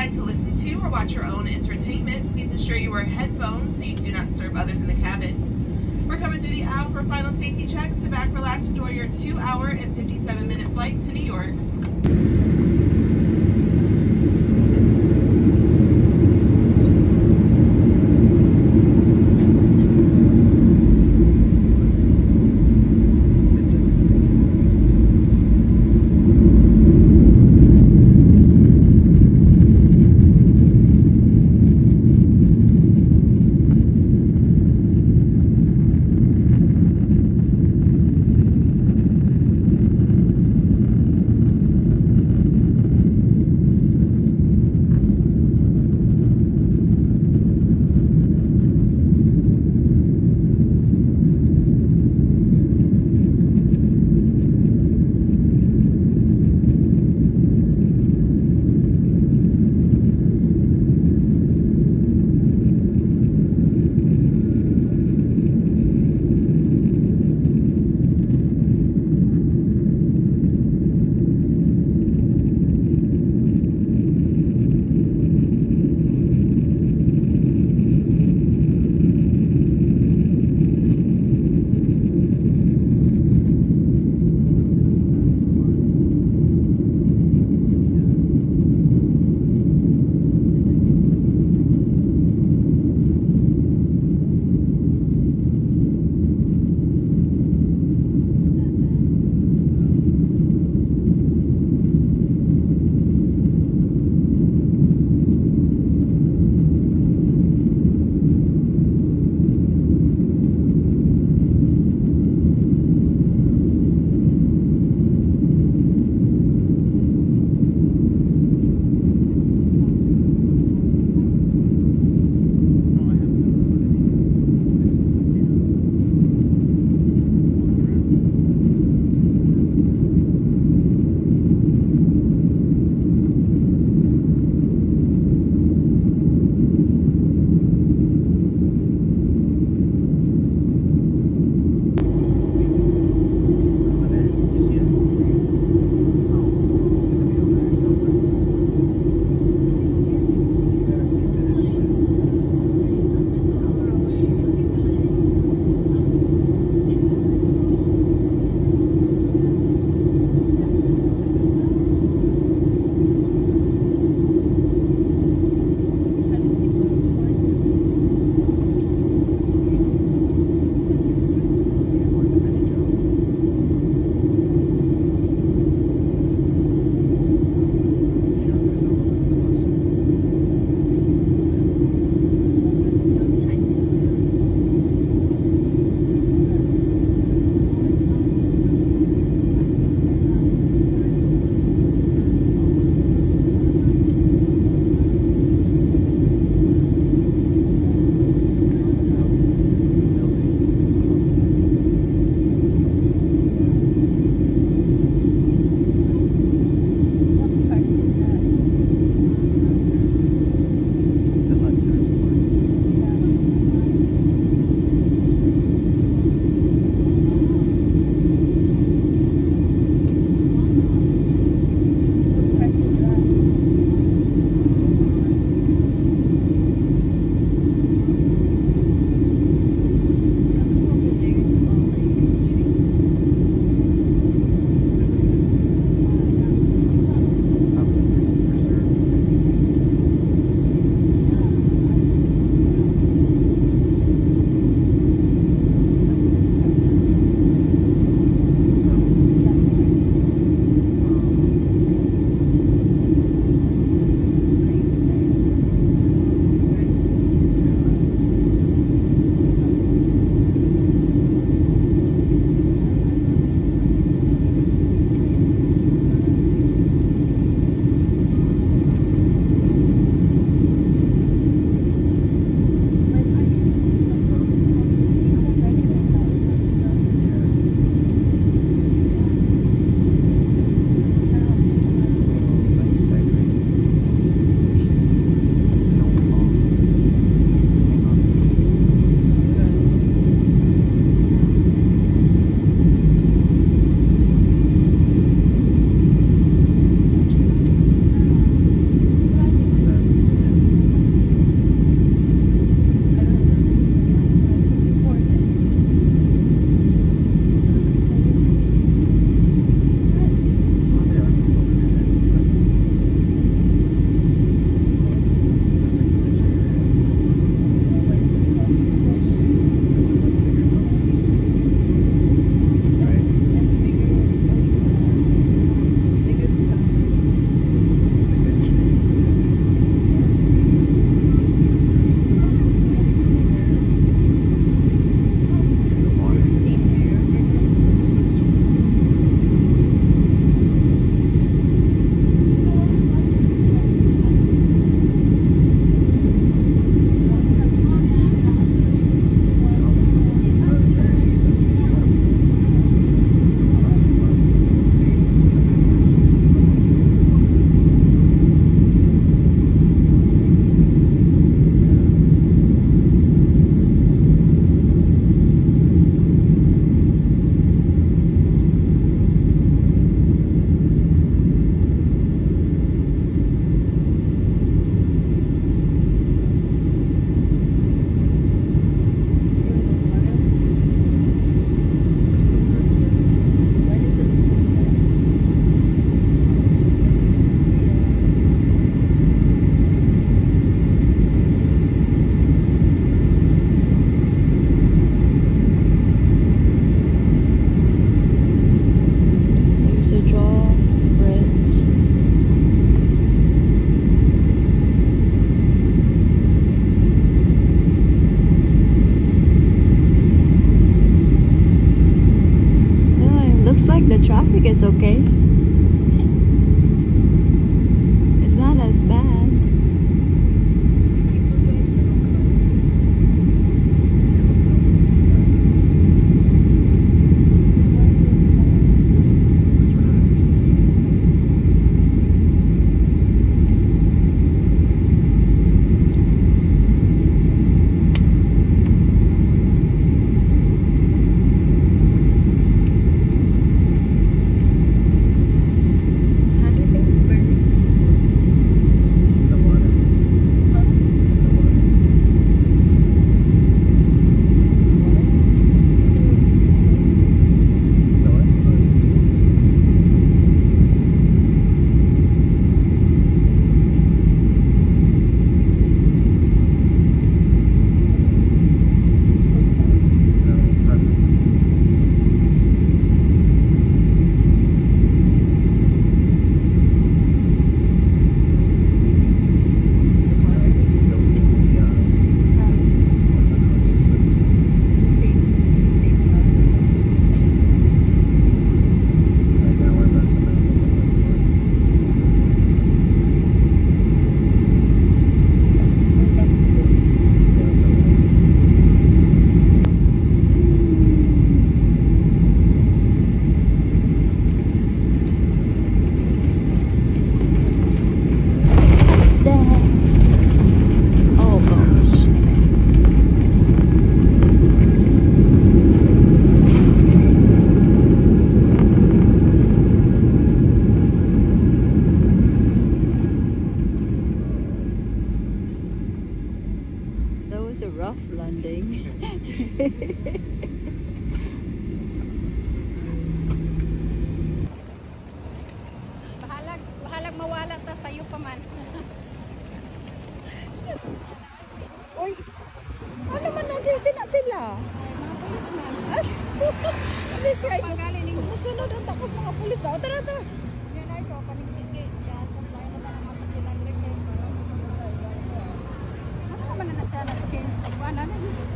decide to listen to or watch your own entertainment, please ensure you wear headphones so you do not disturb others in the cabin. We're coming through the aisle for final safety checks. Sit back, relax, enjoy your 2-hour and 57-minute flight to New York. think it's okay. It's not as bad. A rough landing. Bahalag mawala ta sa'yo pa man. Uy! Ano man nag-isin na sila? Mga pulis man. Ano kaya? Pagaling ninyo. Masunod ang takot mga pulis. O, tara, tara. Yan ay ko, panigpigi. Yan, kung tayo na ba ng mga pakilan rin. Ano naman na nasa na-change sa buwan? Ano?